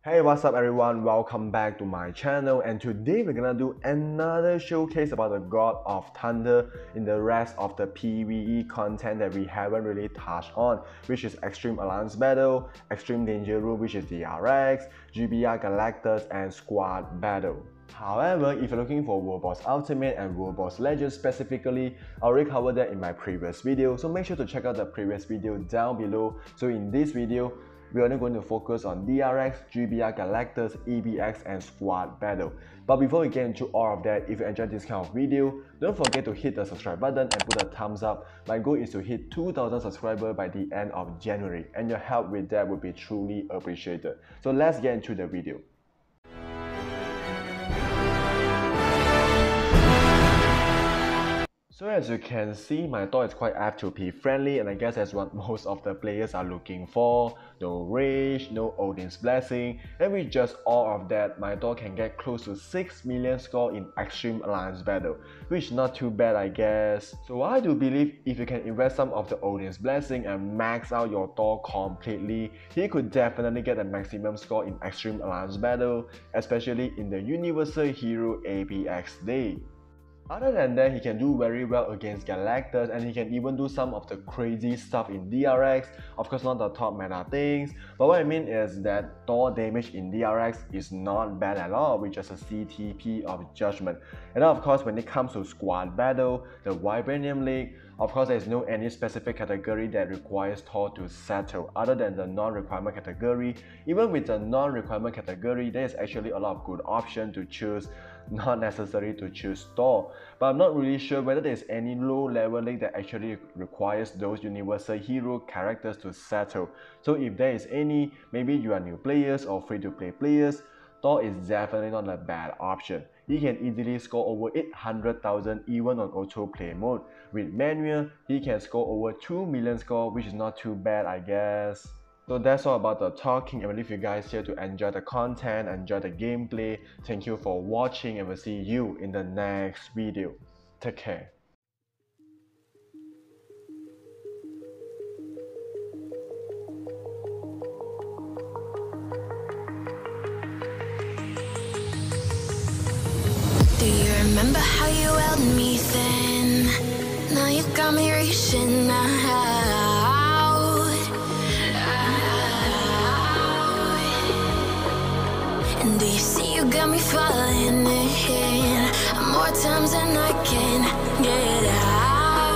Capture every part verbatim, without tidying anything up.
Hey, what's up everyone? Welcome back to my channel, and today we're gonna do another showcase about the God of Thunder in the rest of the PvE content that we haven't really touched on, which is Extreme Alliance Battle, Extreme Danger Room, which is D R X, G B R Galactus, and Squad Battle. However, if you're looking for World Boss Ultimate and World Boss Legends specifically, I already covered that in my previous video, so make sure to check out the previous video down below. So in this video, we are only going to focus on D R X, G B R Galactus, E B X, and Squad Battle. But before we get into all of that, if you enjoyed this kind of video, don't forget to hit the subscribe button and put a thumbs up. My goal is to hit two thousand subscribers by the end of January, and your help with that would be truly appreciated. So let's get into the video. So as you can see, my Thor is quite F two P friendly, and I guess that's what most of the players are looking for. No rage, no Odin's Blessing, and with just all of that, my Thor can get close to six million score in Extreme Alliance Battle, which is not too bad I guess. So I do believe if you can invest some of the Odin's Blessing and max out your Thor completely, he could definitely get a maximum score in Extreme Alliance Battle, especially in the Universal Hero A P X Day. Other than that, he can do very well against Galactus, and he can even do some of the crazy stuff in D R X. Of course, not the top meta things, but what I mean is that Thor damage in D R X is not bad at all with just a C T P of Judgment. And then of course, when it comes to Squad Battle, the Vibranium League, of course there is no any specific category that requires Thor to settle other than the non-requirement category. Even with the non-requirement category, there is actually a lot of good options to choose, not necessary to choose Thor. But I'm not really sure whether there's any low level league that actually requires those universal hero characters to settle. So if there is any, maybe you are new players or free to play players, Thor is definitely not a bad option. He can easily score over eight hundred thousand even on auto play mode. With Manuel, he can score over two million score, which is not too bad I guess. So that's all about the talking. I will leave you guys here to enjoy the content, enjoy the gameplay. Thank you for watching, and we'll see you in the next video. Take care. Do you remember how you held me then? Now you got me reaching out. And do you see you got me falling in more times than I can get out?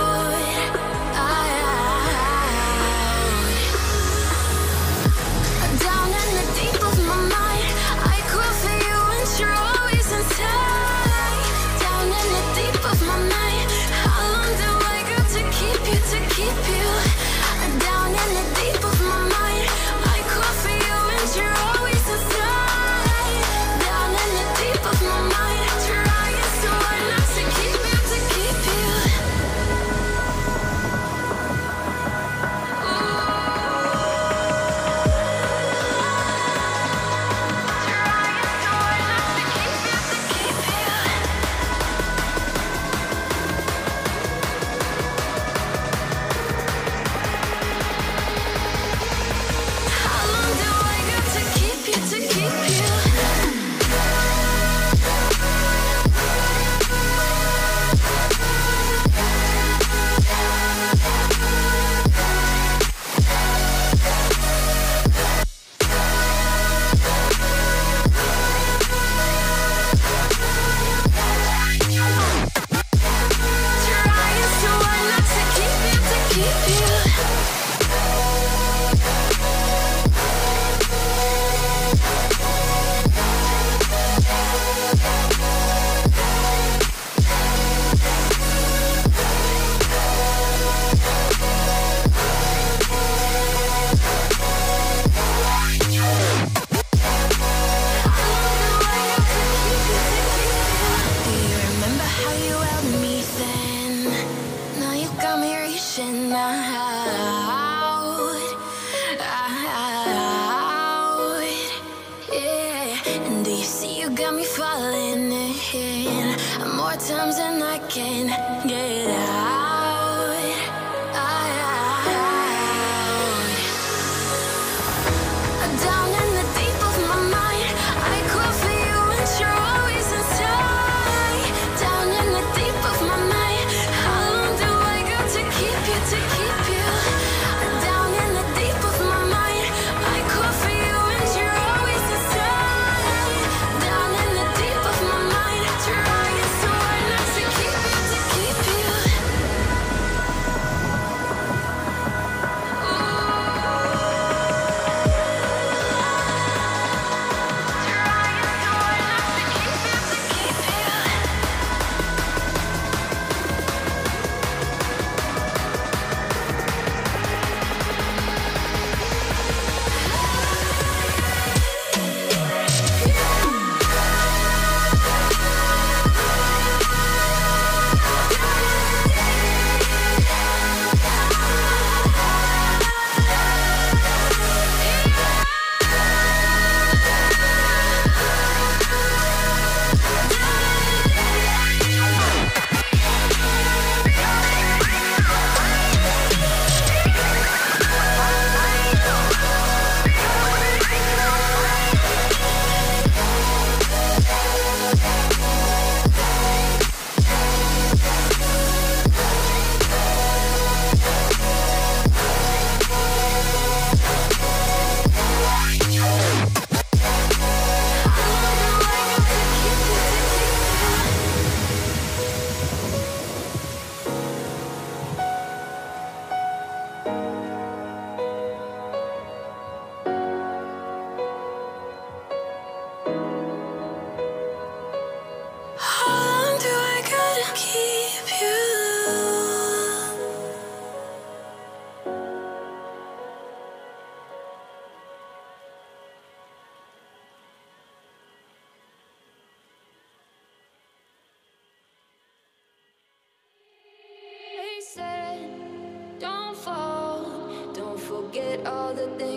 Down in the deep of my mind, I crawl for you and you're always inside. Down in the deep of my mind, how long do I got to keep you, to keep you? Down in the deep of my mind, I crawl for you and you're always inside. Down in the deep of my mind, trying so hard not to keep you, to keep you. Got me falling in more times than I can get out. Down in the deep of my mind.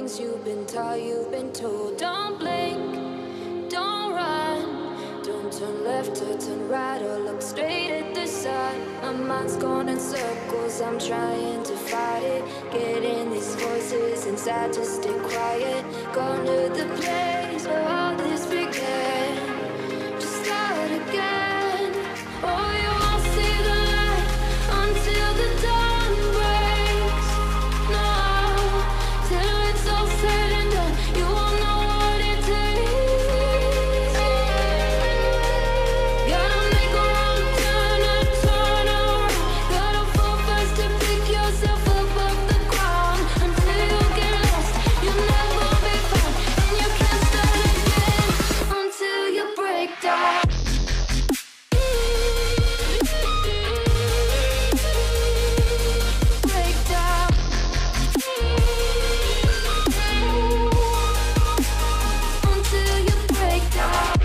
things you've been taught, you've been told. Don't blink, don't run, don't turn left or turn right or look straight at the sun. My mind's going in circles, I'm trying to fight it. Getting these voices inside to stay quiet. Gone to the place where all this began. Just start again. Oh, you won't see the light until the dawn breaks. No, till it's all said and done, you won't know what it takes. Gotta make a wrong turn and turn around. Gotta fall fast to pick yourself up off the ground. Until you get lost, you'll never be found. And you can't start again until you break down. Break down. Until you break down.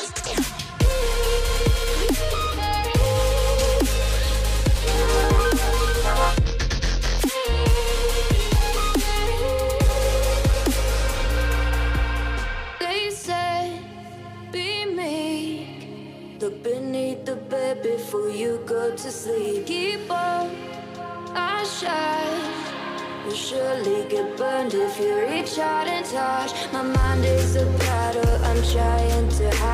They said, be meek. Look beneath the bed before you go to sleep. Keep on, I shine. You'll surely get burned if you reach out and touch. My mind is a battle, I'm trying to hide.